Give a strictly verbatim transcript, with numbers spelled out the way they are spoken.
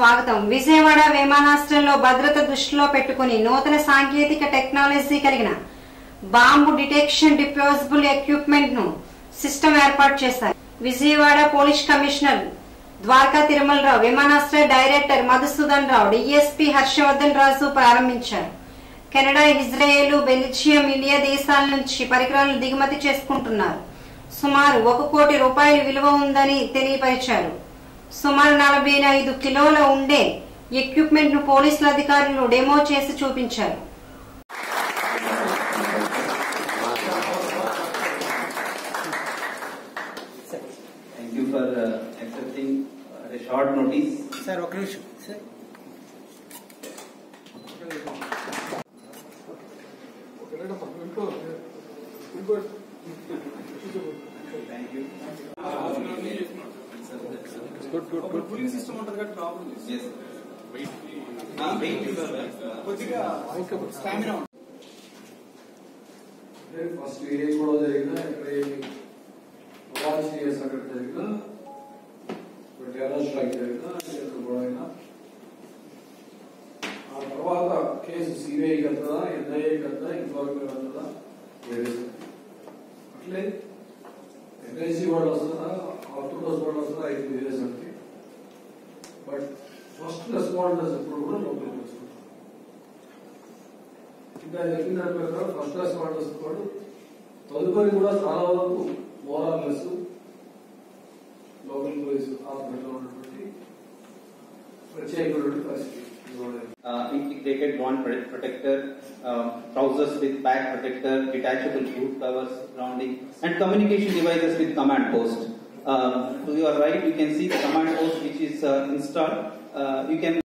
స్వాగతం. విజయవాడ విమానాశ్రయంలో భద్రత దృష్టిలో పెట్టుకుని నూతన సాంకేతిక టెక్నాలజీ కలిగిన బాంబు డిటెక్షన్ డిపోజబుల్ ఎక్విప్మెంట్ ను సిస్టమ్ ఏర్పాటు చేశారు. విజయవాడ పోలీస్ కమిషనర్ ద్వారకా తిరుమలరావు, విమానాశ్రయ డైరెక్టర్ మధుసూదన్ రావు, డిఎస్పీ హర్షవర్ధన్ రాజు ప్రారంభించారు. కెనడా, ఇజ్రాయెల్, బెల్జియం, ఇండియా దేశాల నుంచి పరికరాలను దిగుమతి చేసుకుంటున్నారు. సుమారు ఒక కోటి రూపాయల విలువ ఉందని తెలియపరిచారు. సుమారు నలభై ఐదు కిలోల ఉండే ఎక్విప్మెంట్ ను పోలీసుల అధికారులు డెమో చేసి చూపించారు. Thank you for uh, accepting uh, a short notice. Sir, okay, sir. Sir. Thank you. Good, good, good. Cooling system under that problem is. Yes. Wait. Ah, wait. కొద్దిగా స్టామినా ఫస్ట్ ఏ కూడా జరిగినా ఇక్కడ serious అక్కడ జరిగినా terror strike జరిగినా ఎక్కడ కూడా అయినా ఆ తర్వాత కేసు సిబిఐకి వెళ్తుందా, ఎన్ఐఏకి వెళ్తుందా, ఇంతవరకు వెళ్తుందా వేరే అట్లే ఎన్ఐసి వాళ్ళు వస్తుందా, ఆర్థోడాక్స్ వాళ్ళు వస్తుందా, అయితే వేరే సంగతి. బట్ ఫస్ట్ రెస్పాండర్స్ ఎప్పుడు కూడా లోపలికి వచ్చుకుంటారు. ఇంకా చెప్పిన దాని ప్రకారం ఫస్ట్ రెస్పాండర్స్ కూడా తదుపరి కూడా చాలా వరకు మోరార్లెస్ లోకల్ పోలీస్ హాస్పిటల్లో ఉన్నటువంటి ప్రత్యేకమైనటువంటి పరిస్థితి. Uh, integrated bond protector, uh, trousers with back protector, detachable boot covers, rounding, and communication devices with command post. Uh, to your right, you can see the command post which is uh, installed. Uh, you can